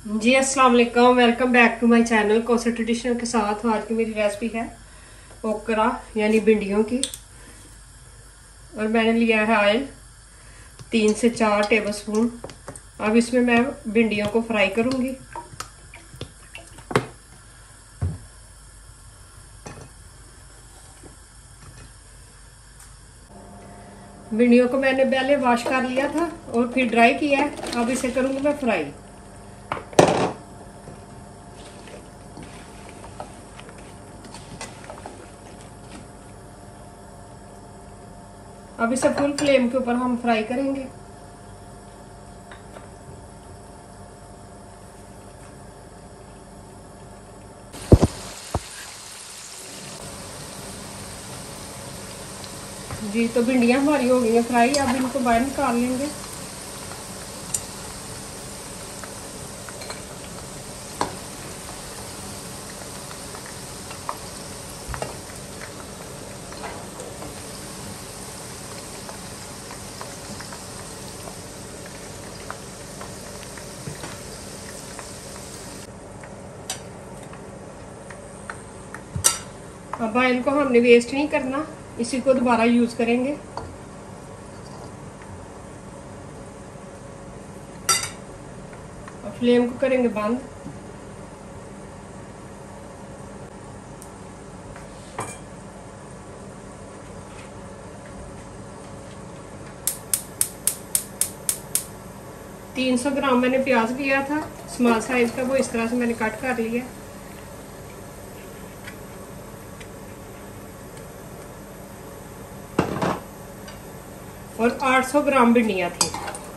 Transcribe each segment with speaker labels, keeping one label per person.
Speaker 1: जी अस्सलाम वालेकुम, welcome back to my channel Kosa traditional के साथ। आज की मेरी रेसिपी है ओकरा यानी भिंडियों की। और मैंने लिया है ऑयल 3 से 4 टेबलस्पून। अब इसमें मैं भिंडियों को फ्राई करूंगी। भिंडियों को मैंने पहले वॉश कर लिया था और फिर ड्राई किया है। अब इसे करूंगी मैं फ्राई। अब इसे फुल फ्लेम के ऊपर हम फ्राई करेंगे। जी तो भिंडियां हमारी हो गई हैं फ्राई। अब इनको बाहर निकाल लेंगे। अब ऑयल को हमने वेस्ट नहीं करना, इसी को दोबारा यूज करेंगे। और फ्लेम को करेंगे बंद। तीन 300 ग्राम मैंने प्याज लिया था स्मॉल साइज का, वो इस तरह से मैंने कट कर लिया। और 800 ग्राम भिंडियां थी।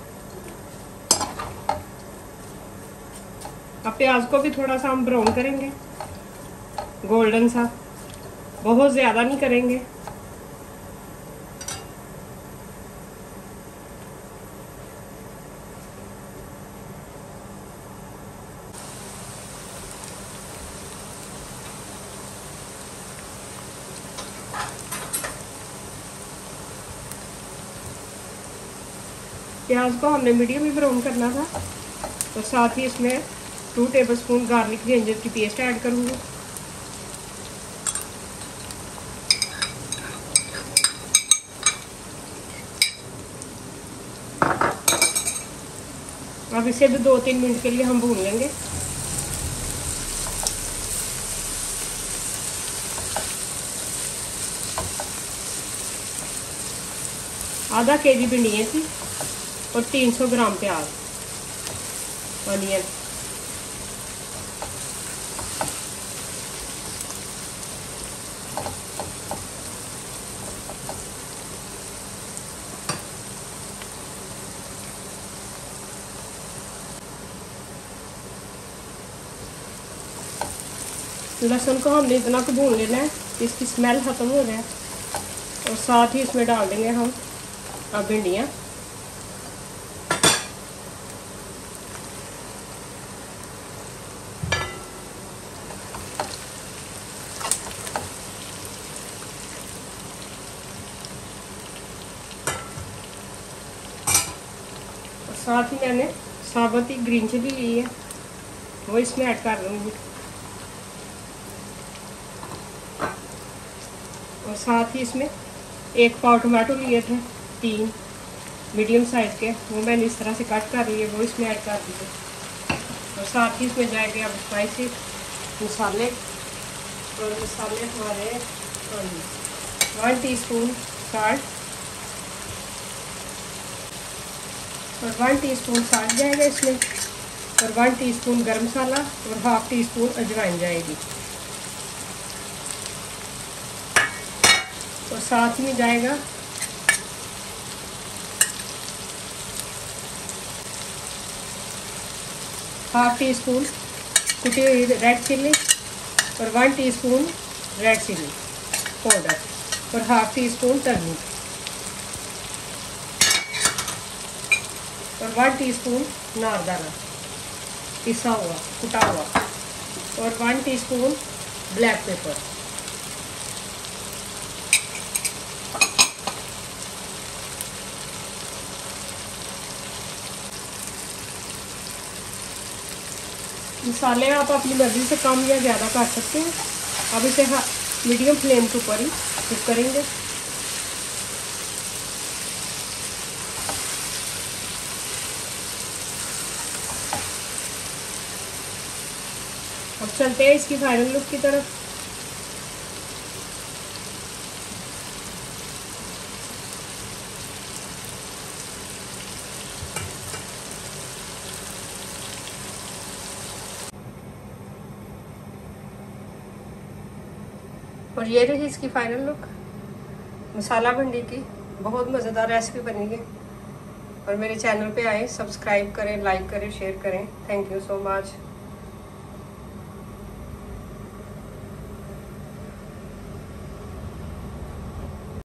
Speaker 1: अब प्याज को भी थोड़ा सा हम ब्राउन करेंगे, गोल्डन सा, बहुत ज्यादा नहीं करेंगे। प्याज को हमने मीडियम ही ब्राउन करना था। और साथ ही इसमें 2 टेबलस्पून गार्लिक जिंजर की पेस्ट ऐड करूंगी। अब इसे भी 2-3 मिनट के लिए हम भून लेंगे। आधा केजी भिंडियाँ थी और 300 ग्राम प्याज, अनियन। लहसुन को हमने इतना को भून लेना है कि इसकी स्मेल खत्म हो जाए। और साथ ही इसमें डाल देंगे हम अब भिंडियाँ। साथ ही मैंने साबुत ही ग्रीन चिली ली है, वो इसमें ऐड कर दूंगी। और साथ ही इसमें 1 पाव टमाटो लिए थे, 3 मीडियम साइज के, वो मैंने इस तरह से कट कर लिए, वो इसमें ऐड कर दिए। और साथ ही इसमें जाएंगे अब स्पाइसी मसाले। और मसाले हमारे 1 टीस्पून साल्ट, और 1 टीस्पून साल्ट जाएगा इसमें। और 1 टीस्पून गरम मसाला और 1/2 टीस्पून अजवाइन जाएगी। और साथ में जाएगा ½ टीस्पून कुटी हुई रेड चिल्ली और 1 टीस्पून रेड चिल्ली पाउडर और 1/2 टीस्पून टर्मरिक और 1 टीस्पून नारदाना पिसा हुआ कुटा हुआ और 1 टीस्पून ब्लैक पेपर। मसाले आप अपनी मर्ज़ी से कम या ज़्यादा कर सकते हैं। अब इसे मीडियम फ्लेम के ऊपर ही कुक करेंगे। अब चलते हैं इसकी फाइनल लुक की तरफ। और ये रही इसकी फाइनल लुक मसाला भिंडी की। बहुत मज़ेदार रेसिपी बनी है। और मेरे चैनल पे आए, सब्सक्राइब करें, लाइक करें, शेयर करें। Thank you so much.